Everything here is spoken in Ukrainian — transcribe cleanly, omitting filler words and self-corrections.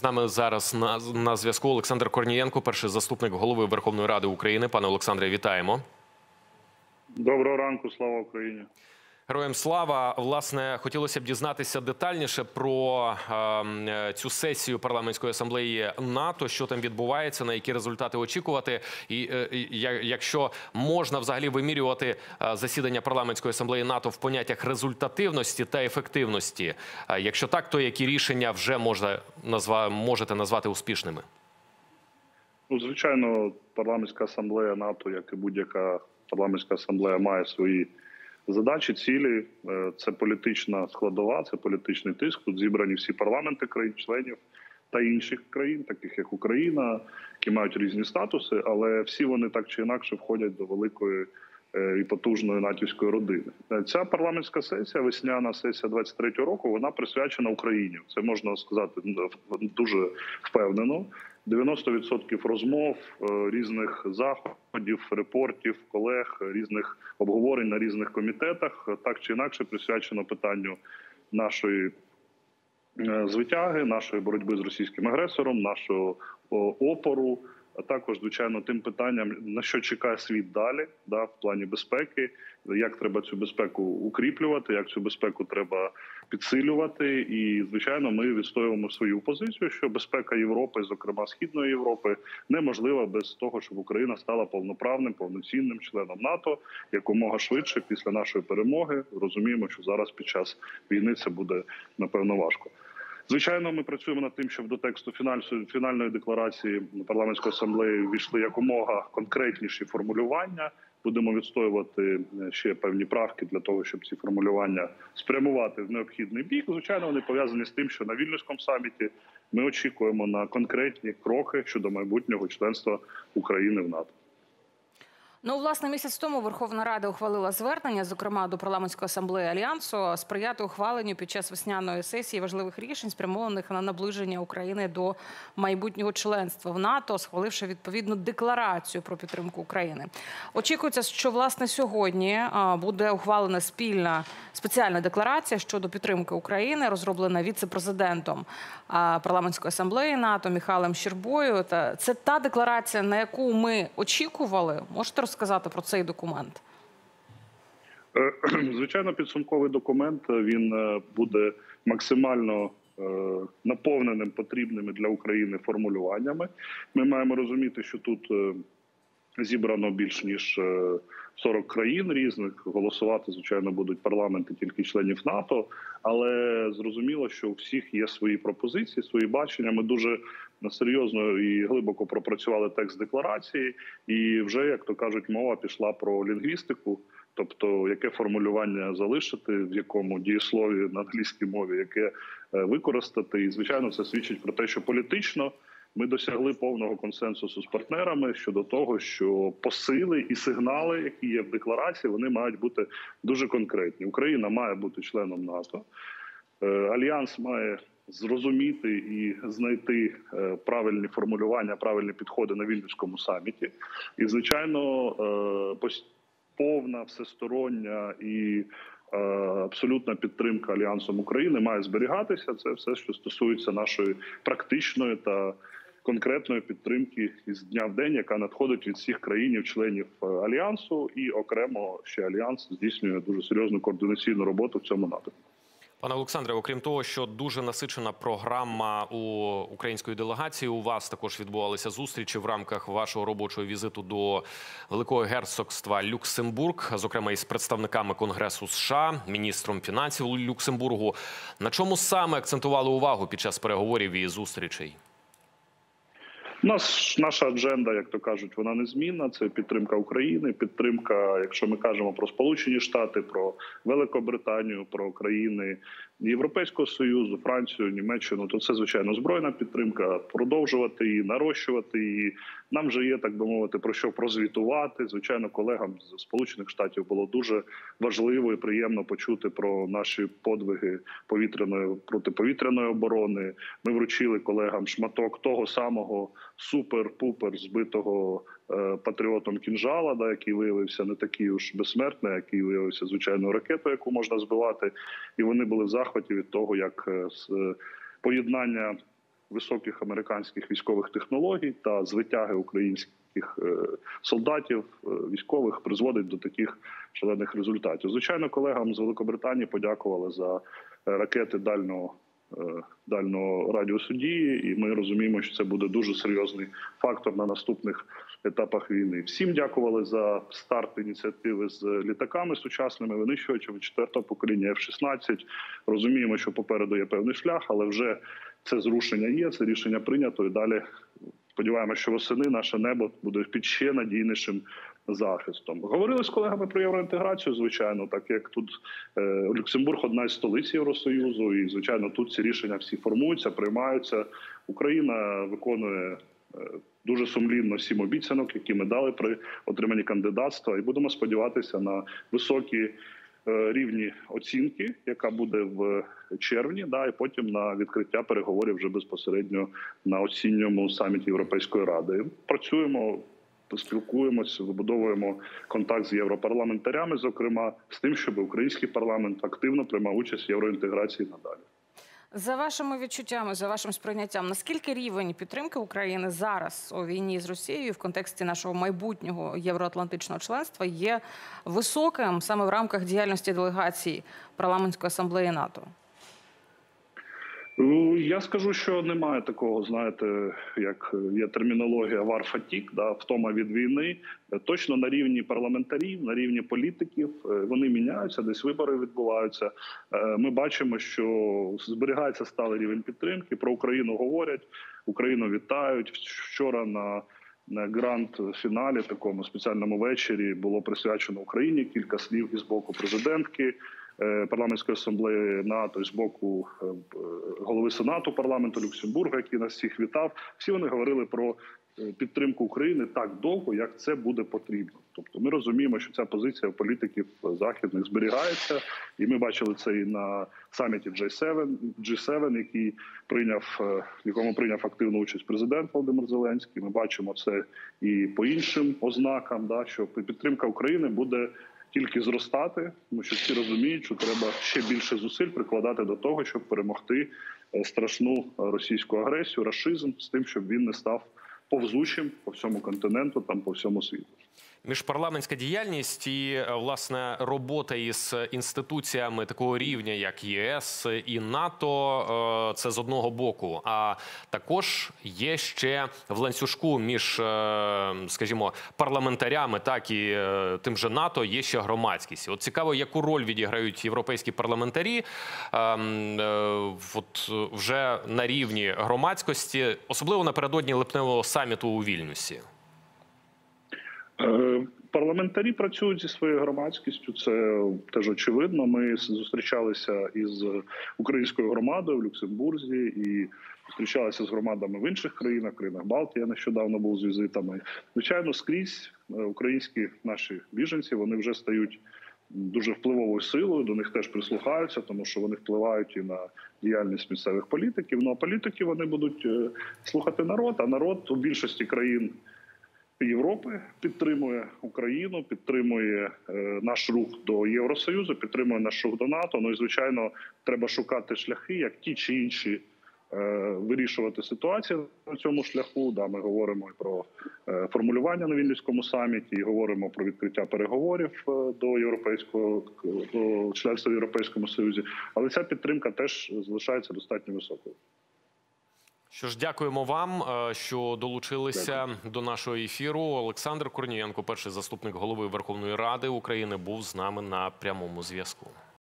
З нами зараз на зв'язку Олександр Корнієнко, перший заступник голови Верховної Ради України. Пане Олександре, вітаємо. Доброго ранку, слава Україні. Героям слава. Власне, хотілося б дізнатися детальніше про цю сесію парламентської асамблеї НАТО, що там відбувається, на які результати очікувати. І якщо можна взагалі вимірювати засідання парламентської асамблеї НАТО в поняттях результативності та ефективності. Якщо так, то які рішення вже можете назвати успішними? Ну, звичайно, парламентська асамблея НАТО, як і будь-яка парламентська асамблея, має свої задачі, цілі. Це політична складова, це політичний тиск. Тут зібрані всі парламенти країн-членів та інших країн, таких як Україна, які мають різні статуси, але всі вони так чи інакше входять до великої і потужної натівської родини. Ця парламентська сесія, весняна сесія 23-го року, вона присвячена Україні. Це можна сказати дуже впевнено. 90% розмов, різних заходів, репортів, колег, різних обговорень на різних комітетах так чи інакше присвячено питанню нашої звитяги, нашої боротьби з російським агресором, нашого опору, а також, звичайно, тим питанням, на що чекає світ далі, в плані безпеки, як треба цю безпеку укріплювати, як цю безпеку треба підсилювати. І, звичайно, ми відстоюємо свою позицію, що безпека Європи, зокрема Східної Європи, неможлива без того, щоб Україна стала повноправним, повноцінним членом НАТО якомога швидше після нашої перемоги. Розуміємо, що зараз під час війни це буде, напевно, важко. Звичайно, ми працюємо над тим, щоб до тексту фінальної декларації парламентської асамблеї ввійшли якомога конкретніші формулювання. Будемо відстоювати ще певні правки для того, щоб ці формулювання спрямувати в необхідний бік. Звичайно, вони пов'язані з тим, що на Вільнюському саміті ми очікуємо на конкретні кроки щодо майбутнього членства України в НАТО. Ну, власне, місяць тому Верховна Рада ухвалила звернення, зокрема до парламентської асамблеї Альянсу, сприяти ухваленню під час весняної сесії важливих рішень, спрямованих на наближення України до майбутнього членства в НАТО, схваливши відповідну декларацію про підтримку України. Очікується, що, власне, сьогодні буде ухвалена спеціальна декларація щодо підтримки України, розроблена віце-президентом парламентської асамблеї НАТО Михайлом Щербою. Це та декларація, на яку ми очікували. Можете розказати про цей документ? Звичайно, підсумковий документ, він буде максимально наповненим потрібними для України формулюваннями. Ми маємо розуміти, що тут зібрано більш ніж 40 країн різних. Голосувати, звичайно, будуть парламенти тільки членів НАТО. Але зрозуміло, що у всіх є свої пропозиції, свої бачення. Ми дуже серйозно і глибоко пропрацювали текст декларації. І вже, як то кажуть, мова пішла про лінгвістику. Тобто, яке формулювання залишити, в якому дієслові на англійській мові, яке використати. І, звичайно, це свідчить про те, що політично ми досягли повного консенсусу з партнерами щодо того, що посили і сигнали, які є в декларації, вони мають бути дуже конкретні. Україна має бути членом НАТО. Альянс має зрозуміти і знайти правильні формулювання, правильні підходи на Вільнюському саміті. І, звичайно, повна, всестороння і абсолютна підтримка Альянсом України має зберігатися. Це все, що стосується нашої практичної та конкретної підтримки із дня в день, яка надходить від всіх країн-членів Альянсу, і окремо ще Альянс здійснює дуже серйозну координаційну роботу в цьому напрямку. Пане Олександре, окрім того, що дуже насичена програма у української делегації, у вас також відбувалися зустрічі в рамках вашого робочого візиту до Великого Герцогства Люксембург, зокрема із представниками Конгресу США, міністром фінансів Люксембургу. На чому саме акцентували увагу під час переговорів і зустрічей? Наша адженда, як то кажуть, вона незмінна. Це підтримка України, підтримка, якщо ми кажемо про Сполучені Штати, про Великобританію, про країни Європейського Союзу, Францію, Німеччину, то це, звичайно, збройна підтримка, продовжувати її, нарощувати її. Нам вже є, так би мовити, про що прозвітувати. Звичайно, колегам з Сполучених Штатів було дуже важливо і приємно почути про наші подвиги протиповітряної оборони. Ми вручили колегам шматок того самого супер-пупер збитого патріотом кінжала, який виявився не такий уж безсмертний, який виявився звичайною ракетою, яку можна збивати. І вони були в захваті від того, як поєднання високих американських військових технологій та з витяги українських солдатів, військових призводить до таких шалених результатів. Звичайно, колегам з Великобританії подякували за ракети дальнього радіусу дії, і ми розуміємо, що це буде дуже серйозний фактор на наступних етапах війни. Всім дякували за старт ініціативи з літаками сучасними, винищувачами 4-го покоління F-16. Розуміємо, що попереду є певний шлях, але вже це зрушення є, це рішення прийнято, і далі сподіваємося, що восени наше небо буде під ще надійнішим захистом. Говорили з колегами про євроінтеграцію, звичайно, так як тут Люксембург – одна із столиць Євросоюзу, і, звичайно, тут ці рішення всі формуються, приймаються. Україна виконує дуже сумлінно 7 обіцянок, які ми дали при отриманні кандидатства, і будемо сподіватися на високі рівні оцінки, яка буде в червні, і потім на відкриття переговорів вже безпосередньо на осінньому саміті Європейської Ради. Працюємо, спілкуємося, вибудовуємо контакт з європарламентарями, зокрема, з тим, щоб український парламент активно приймав участь в євроінтеграції надалі. За вашими відчуттями, за вашим сприйняттям, наскільки рівень підтримки України зараз у війні з Росією в контексті нашого майбутнього євроатлантичного членства є високим саме в рамках діяльності делегації Парламентської асамблеї НАТО? Я скажу, що немає такого, знаєте, як є термінологія war fatigue, втома від війни. Точно на рівні парламентарів, на рівні політиків вони міняються, десь вибори відбуваються. Ми бачимо, що зберігається сталий рівень підтримки, про Україну говорять, Україну вітають. Вчора на гранд-фіналі, такому спеціальному вечорі, було присвячено Україні кілька слів із боку президентки Парламентської асамблеї НАТО, і з боку голови Сенату парламенту Люксембурга, який нас всіх вітав. Всі вони говорили про підтримку України так довго, як це буде потрібно. Тобто ми розуміємо, що ця позиція у політиків західних зберігається, і ми бачили це і на саміті G7, в якому прийняв активну участь президент Володимир Зеленський. Ми бачимо це і по іншим ознакам, що підтримка України буде тільки зростати, тому що всі розуміють, що треба ще більше зусиль прикладати до того, щоб перемогти страшну російську агресію, рашизм, з тим, щоб він не став повзучим по всьому континенту, по всьому світу. Міжпарламентська діяльність і, власне, робота із інституціями такого рівня, як ЄС і НАТО, це з одного боку. А також є ще в ланцюжку між, скажімо, парламентарями, так і тим же НАТО, є ще громадськість. От цікаво, яку роль відіграють європейські парламентарі вже на рівні громадськості, особливо напередодні липневого саміту у Вільнюсі. Парламентарі працюють зі своєю громадськістю, це теж очевидно. Ми зустрічалися із українською громадою в Люксембурзі і зустрічалися з громадами в інших країнах Балтії. Я нещодавно був з візитами. Звичайно, скрізь українські наші біженці, вони вже стають дуже впливовою силою, до них теж прислухаються, тому що вони впливають і на діяльність місцевих політиків. Ну а політики вони будуть слухати народ, а народ у більшості країн Європи підтримує Україну, підтримує наш рух до Євросоюзу, підтримує наш рух до НАТО. Ну і, звичайно, треба шукати шляхи, як ті чи інші вирішувати ситуацію на цьому шляху. Ми говоримо і про формулювання на Вільнюському саміті, і говоримо про відкриття переговорів до членства в Європейському Союзі. Але ця підтримка теж залишається достатньо високою. Що ж, дякуємо вам, що долучилися до нашого ефіру. Олександр Корнієнко, перший заступник голови Верховної Ради України, був з нами на прямому зв'язку.